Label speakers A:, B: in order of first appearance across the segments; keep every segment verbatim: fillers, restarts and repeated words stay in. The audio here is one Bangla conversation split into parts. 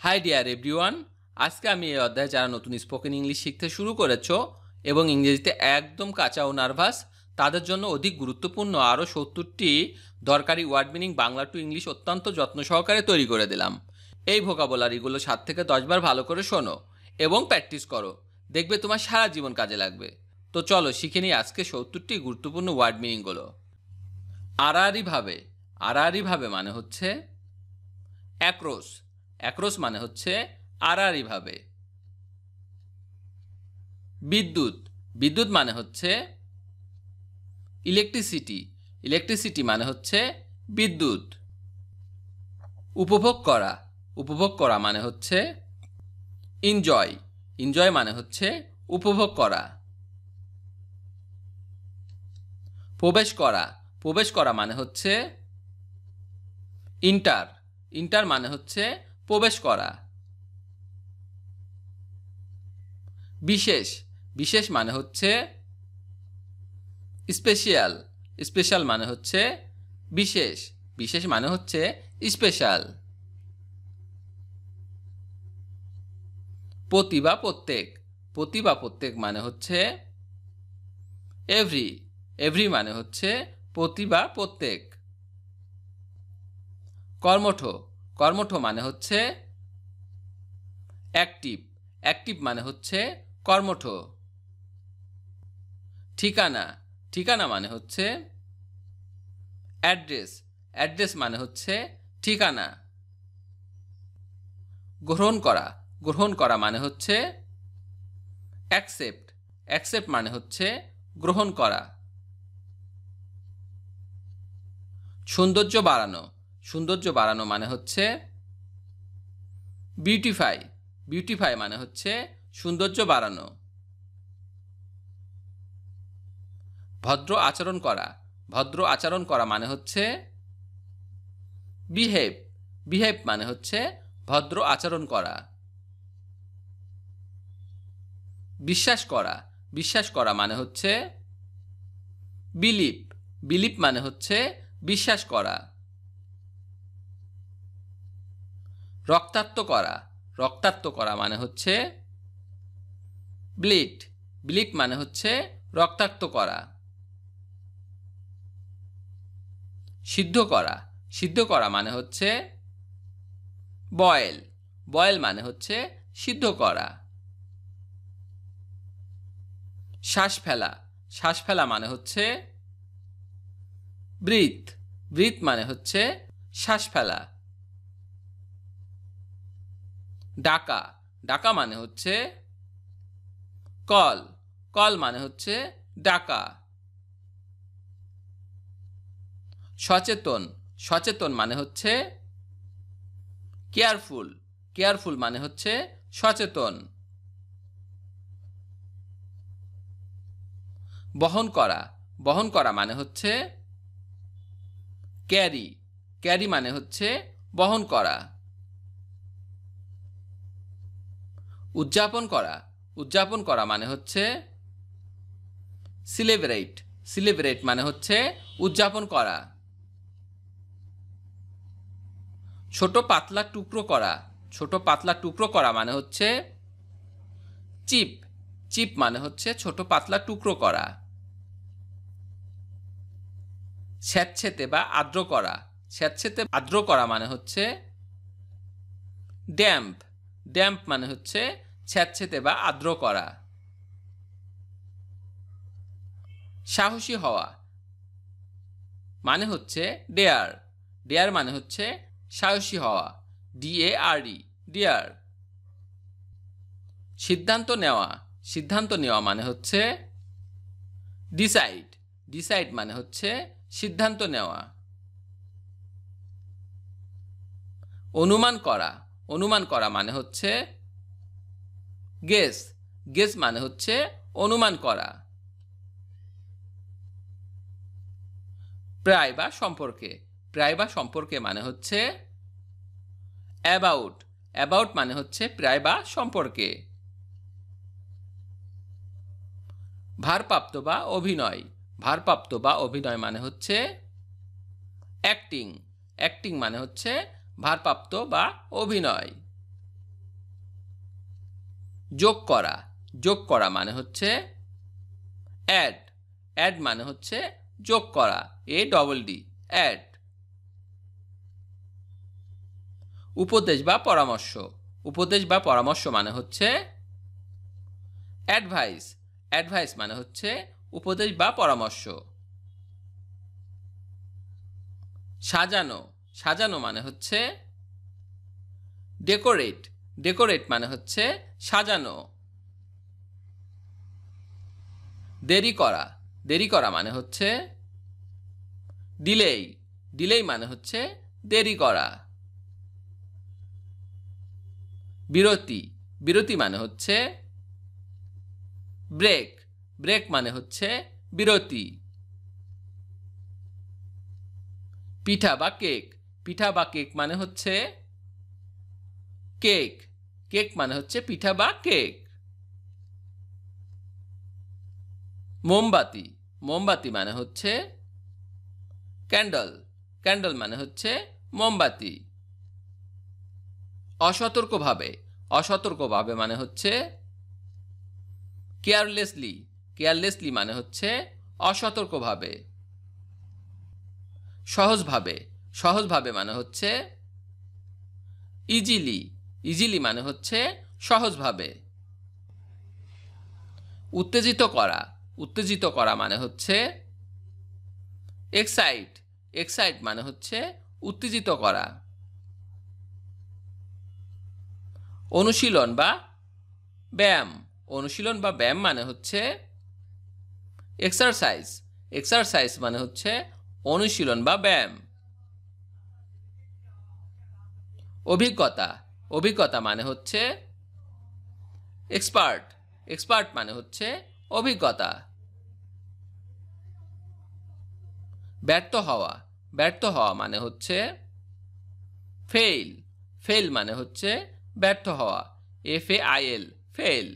A: হাই ডিয়ার এভরিওয়ান, আজকে আমি এই অধ্যায়ে যারা নতুন স্পোকেন ইংলিশ শিখতে শুরু করেছো এবং ইংরেজিতে একদম কাঁচা ও নার্ভাস তাদের জন্য অধিক গুরুত্বপূর্ণ আরও সত্তরটি দরকারি word meaning Bangla to English অত্যন্ত যত্ন সহকারে তৈরি করে দিলাম। এই ভোকাবুলারিগুলো সাত থেকে দশবার ভালো করে শোনো এবং প্র্যাকটিস করো, দেখবে তোমার সারা জীবন কাজে লাগবে। তো চলো শিখে নিই আজকে সত্তরটি গুরুত্বপূর্ণ ওয়ার্ড মিনিংগুলো। আড়াআড়িভাবে, আড়াআড়িভাবে মানে হচ্ছে অ্যাক্রস, অ্যাক্রস মানে হচ্ছে আড়াআড়িভাবে। বিদ্যুৎ, বিদ্যুৎ মানে হচ্ছে ইলেকট্রিসিটি, ইলেকট্রিসিটি মানে হচ্ছে বিদ্যুৎ। উপভোগ করা, উপভোগ করা মানে হচ্ছে এনজয়, এনজয় মানে হচ্ছে উপভোগ করা। প্রবেশ করা, প্রবেশ করা মানে হচ্ছে ইন্টার, ইন্টার মানে হচ্ছে প্রবেশ করা। বিশেষ, বিশেষ মানে হচ্ছে স্পেশাল, স্পেশাল মানে হচ্ছে বিশেষ, বিশেষ মানে হচ্ছে স্পেশাল। প্রতি বা প্রত্যেক, প্রতি বা প্রত্যেক মানে হচ্ছে এভরি, এভরি মানে হচ্ছে প্রতি বা প্রত্যেক। কর্মঠ, কর্মঠ মানে হচ্ছে অ্যাক্টিভ, অ্যাক্টিভ মানে হচ্ছে কর্মঠ। ঠিকানা, ঠিকানা মানে হচ্ছে অ্যাড্রেস, অ্যাড্রেস মানে হচ্ছে ঠিকানা। গ্রহণ করা, গ্রহণ করা মানে হচ্ছে অ্যাকসেপ্ট, অ্যাকসেপ্ট মানে হচ্ছে গ্রহণ করা। সৌন্দর্য বাড়ানো, সৌন্দর্য বাড়ানো মানে হচ্ছে বিউটিফাই, বিউটিফাই মানে হচ্ছে সৌন্দর্য বাড়ানো। ভদ্র আচরণ করা, ভদ্র আচরণ করা মানে হচ্ছে বিহেভ, বিহেভ মানে হচ্ছে ভদ্র আচরণ করা। বিশ্বাস করা, বিশ্বাস করা মানে হচ্ছে বিলিভ, বিলিভ মানে হচ্ছে বিশ্বাস করা। রক্তাক্ত করা, রক্তাক্ত করা মানে হচ্ছে ব্লিড, ব্লিড মানে হচ্ছে রক্তাক্ত করা। সিদ্ধ করা, সিদ্ধ করা মানে হচ্ছে বয়েল, বয়েল মানে হচ্ছে সিদ্ধ করা। শ্বাস ফেলা, শ্বাস ফেলা মানে হচ্ছে ব্রিথ, ব্রিথ মানে হচ্ছে শ্বাস ফেলা। ডাকা, ডাকা মানে হচ্ছে কল, কল মানে হচ্ছে ডাকা। সচেতন, সচেতন মানে হচ্ছে কেয়ারফুল, কেয়ারফুল মানে হচ্ছে সচেতন। বহন করা, বহন করা মানে হচ্ছে ক্যারি, ক্যারি মানে হচ্ছে বহন করা। উদযাপন করা, উদযাপন করা মানে হচ্ছে সেলিব্রেট, সেলিব্রেট মানে হচ্ছে উদযাপন করা। ছোট পাতলা টুকরো করা, ছোট পাতলা টুকরো করা মানে হচ্ছে চিপ, চিপ মানে হচ্ছে ছোট পাতলা টুকরো করা। স্যাঁতসেঁতে বা আর্দ্র করা, স্যাঁতসেঁতে আর্দ্র করা মানে হচ্ছে ড্যাম্প, ড্যাম্প মানে হচ্ছে স্যাঁতসেঁতে বা আর্দ্র করা। সাহসী হওয়া মানে হচ্ছে ডেয়ার, ডেয়ার মানে হচ্ছে সাহসী হওয়া, D A R E, dare. সিদ্ধান্ত নেওয়া, সিদ্ধান্ত নেওয়া মানে হচ্ছে ডিসাইড, ডিসাইড মানে হচ্ছে সিদ্ধান্ত নেওয়া। অনুমান করা, অনুমান করা মানে হচ্ছে গেস, গেস মানে হচ্ছে অনুমান করা। প্রায় বা সম্পর্কে, প্রায় বা সম্পর্কে মানে হচ্ছে অ্যাবাউট, অ্যাবাউট মানে হচ্ছে প্রায় বা সম্পর্কে। ভারপ্রাপ্ত বা অভিনয়, ভারপ্রাপ্ত বা অভিনয় মানে হচ্ছে অ্যাক্টিং, অ্যাক্টিং মানে হচ্ছে ভারপ্রাপ্ত বা অভিনয়। যোগ করা যোগ করা মানে হচ্ছে অ্যাড অ্যাড মানে হচ্ছে যোগ করা এ ডবল ডি অ্যাড উপদেশ বা পরামর্শ উপদেশ বা পরামর্শ মানে হচ্ছে অ্যাডভাইস অ্যাডভাইস মানে হচ্ছে উপদেশ বা পরামর্শ সাজানো সাজানো মানে হচ্ছে ডেকোরেট ডেকোরেট মানে হচ্ছে সাজানো দেরি করা দেরি করা মানে হচ্ছে ডিলেই ডিলেই মানে হচ্ছে দেরি করা বিরতি বিরতি মানে হচ্ছে ব্রেক ব্রেক মানে হচ্ছে বিরতি পিঠা বা কেক পিঠা বা কেক মানে হচ্ছে কেক কেক মানে হচ্ছে পিঠা বা কেক মোমবাতি মোমবাতি মানে হচ্ছে ক্যান্ডেল ক্যান্ডেল মানে হচ্ছে মোমবাতি অসতর্কভাবে অসতর্কভাবে মানে হচ্ছে কেয়ারলেসলি কেয়ারলেসলি মানে হচ্ছে অসতর্কভাবে সহজভাবে সহজভাবে মানে হচ্ছে ইজিলি ইজিলি মানে হচ্ছে সহজভাবে উত্তেজিত করা উত্তেজিত করা মানে হচ্ছে এক্সাইট এক্সাইট মানে হচ্ছে উত্তেজিত করা অনুশীলন বা ব্যায়াম অনুশীলন বা ব্যায়াম মানে হচ্ছে এক্সারসাইজ এক্সারসাইজ মানে হচ্ছে অনুশীলন বা ব্যায়াম অভিজ্ঞতা অভিজ্ঞতা মানে হচ্ছে এক্সপার্ট এক্সপার্ট মানে হচ্ছে অভিজ্ঞতা ব্যর্থ হওয়া ব্যর্থ হওয়া মানে হচ্ছে ফেইল ফেইল মানে হচ্ছে ব্যর্থ হওয়া F A I L fail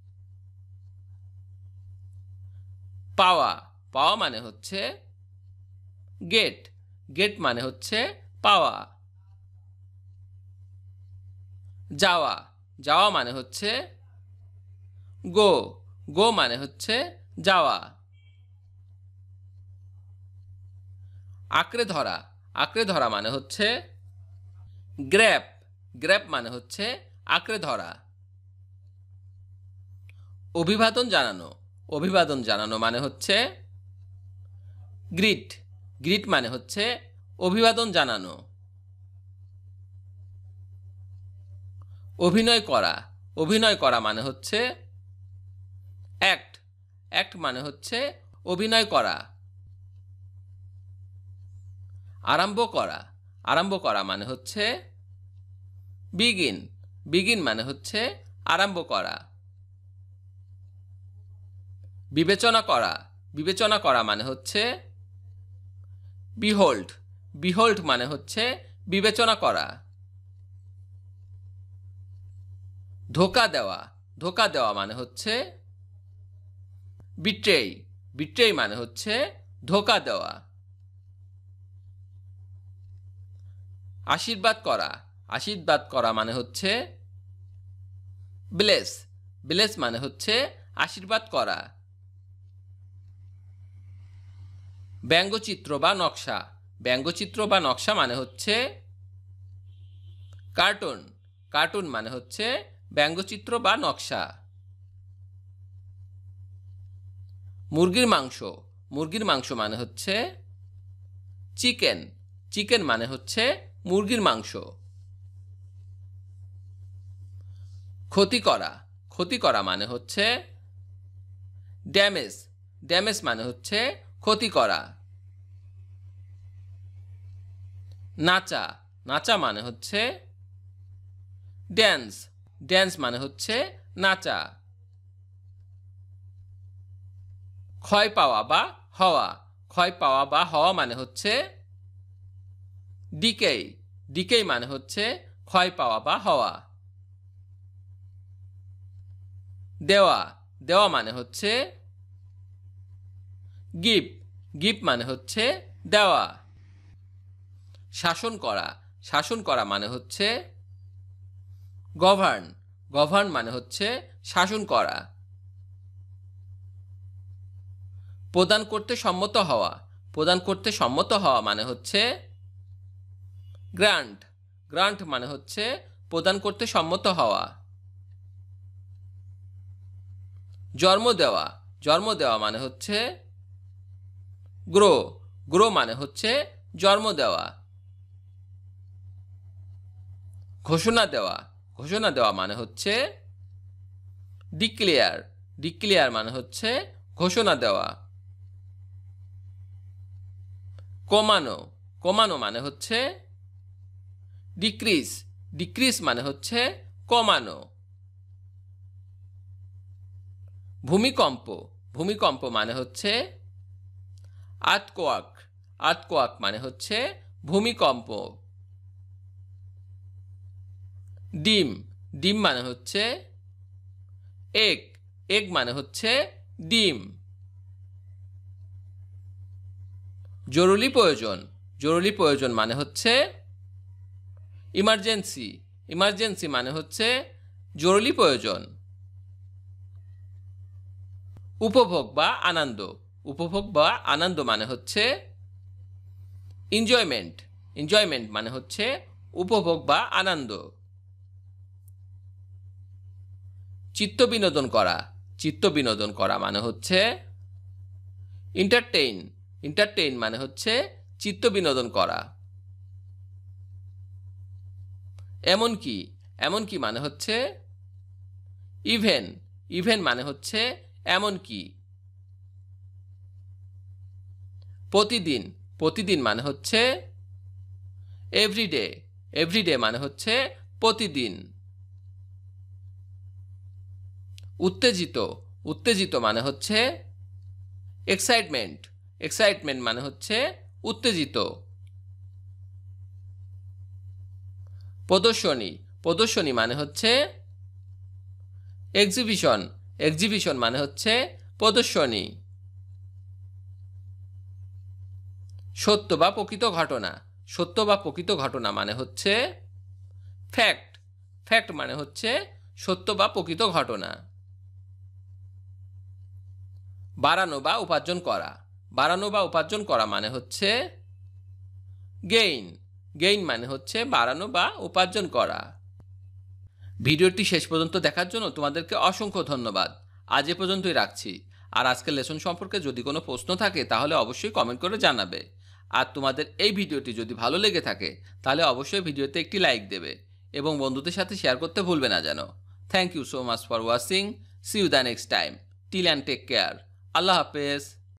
A: পাওয়া পাওয়া মানে হচ্ছে গেট গেট মানে হচ্ছে পাওয়া যাওয়া যাওয়া মানে হচ্ছে গো গো মানে হচ্ছে যাওয়া আঁকড়ে ধরা আঁকড়ে ধরা মানে হচ্ছে গ্র্যাপ গ্র্যাপ মানে হচ্ছে আঁকড়ে ধরা অভিবাদন জানানো অভিবাদন জানানো মানে হচ্ছে গ্রিট গ্রিট মানে হচ্ছে অভিবাদন জানানো অভিনয় করা অভিনয় করা মানে হচ্ছে অ্যাক্ট অ্যাক্ট মানে হচ্ছে অভিনয় করা আরম্ভ করা আরম্ভ করা মানে হচ্ছে বিগিন বিগিন মানে হচ্ছে আরম্ভ করা বিবেচনা করা বিবেচনা করা মানে হচ্ছে বিহোল্ড বিহোল্ড মানে হচ্ছে বিবেচনা করা ধোঁকা দেওয়া ধোঁকা দেওয়া মানে হচ্ছে বিট্রেই বিট্রেই মানে হচ্ছে ধোঁকা দেওয়া আশীর্বাদ করা আশীর্বাদ করা মানে হচ্ছে ব্লেস ব্লেস মানে হচ্ছে আশীর্বাদ করা ব্যঙ্গচিত্র বা নকশা ব্যঙ্গচিত্র বা নকশা মানে হচ্ছে কার্টুন কার্টুন মানে হচ্ছে ব্যঙ্গচিত্র বা নকশা মুরগির মাংস মুরগির মাংস মানে হচ্ছে চিকেন চিকেন মানে হচ্ছে মুরগির মাংস ক্ষতি করা ক্ষতি করা মানে হচ্ছে ড্যামেজ ড্যামেজ মানে হচ্ছে ক্ষতি করা নাচা নাচা মানে হচ্ছে ড্যান্স ড্যান্স মানে হচ্ছে নাচা ক্ষয় পাওয়া বা হওয়া ক্ষয় পাওয়া বা হওয়া মানে হচ্ছে ডিকেই ডিকেই মানে হচ্ছে ক্ষয় পাওয়া বা হওয়া দেওয়া দেওয়া মানে হচ্ছে গিভ গিভ মানে হচ্ছে দেওয়া শাসন করা শাসন করা মানে হচ্ছে গভর্ন গভর্ন মানে হচ্ছে শাসন করা। প্রদান করতে সম্মত হওয়া, প্রদান করতে সম্মত হওয়া মানে হচ্ছে গ্রান্ট। গ্রান্ট মানে হচ্ছে প্রদান করতে সম্মত হওয়া। জন্ম দেওয়া, জন্ম দেওয়া মানে হচ্ছে গ্রো। গ্রো মানে হচ্ছে জন্ম দেওয়া। ঘোষণা দেওয়া, ঘোষণা দেওয়া মানে হচ্ছে ডিক্লেয়ার। ডিক্লেয়ার মানে হচ্ছে ঘোষণা দেওয়া। কমানো, কমানো মানে হচ্ছে ডিক্রিজ। ডিক্রিজ মানে হচ্ছে কমানো। ভূমিকম্প, ভূমিকম্প মানে হচ্ছে আর্থকোয়াক। আর্থকোয়াক মানে হচ্ছে ভূমিকম্প। ডিম, ডিম মানে হচ্ছে এগ। এগ মানে হচ্ছে ডিম। জরুরি প্রয়োজন, জরুরি প্রয়োজন মানে হচ্ছে ইমার্জেন্সি। ইমার্জেন্সি মানে হচ্ছে জরুরি প্রয়োজন। উপভোগ বা আনন্দ, উপভোগ বা আনন্দ মানে হচ্ছে এনজয়মেন্ট। এনজয়মেন্ট মানে হচ্ছে উপভোগ বা আনন্দ। চিত্ত বিনোদন করা, চিত্ত বিনোদন করা মানে হচ্ছে এন্টারটেইন। এন্টারটেইন মানে হচ্ছে চিত্ত বিনোদন করা। এমনকি, এমনকি মানে হচ্ছে ইভেন। ইভেন মানে হচ্ছে এমনকি। প্রতিদিন, প্রতিদিন মানে হচ্ছে এভরিডে। এভরিডে মানে হচ্ছে প্রতিদিন। উত্তেজিত, উত্তেজিত মানে হচ্ছে এক্সাইটমেন্ট। এক্সাইটমেন্ট মানে হচ্ছে উত্তেজিত। প্রদর্শনী, প্রদর্শনী মানে হচ্ছে এক্সিবিশন। এক্সিবিশন মানে হচ্ছে প্রদর্শনী। সত্য বা প্রকৃত ঘটনা, সত্য বা প্রকৃত ঘটনা মানে হচ্ছে ফ্যাক্ট। ফ্যাক্ট মানে হচ্ছে সত্য বা প্রকৃত ঘটনা। বাড়ানো বা উপার্জন করা, বাড়ানো বা উপার্জন করা মানে হচ্ছে গেইন। গেইন মানে হচ্ছে বাড়ানো বা উপার্জন করা। ভিডিওটি শেষ পর্যন্ত দেখার জন্য তোমাদেরকে অসংখ্য ধন্যবাদ। আজ এ পর্যন্তই রাখছি। আর আজকের লেসন সম্পর্কে যদি কোনো প্রশ্ন থাকে তাহলে অবশ্যই কমেন্ট করে জানাবে। আর তোমাদের এই ভিডিওটি যদি ভালো লেগে থাকে তাহলে অবশ্যই ভিডিওতে একটি লাইক দেবে এবং বন্ধুদের সাথে শেয়ার করতে ভুলবে না যেন। Thank you so much for watching. See you the next time. Till and take care. আল্লাহ হাফেজ।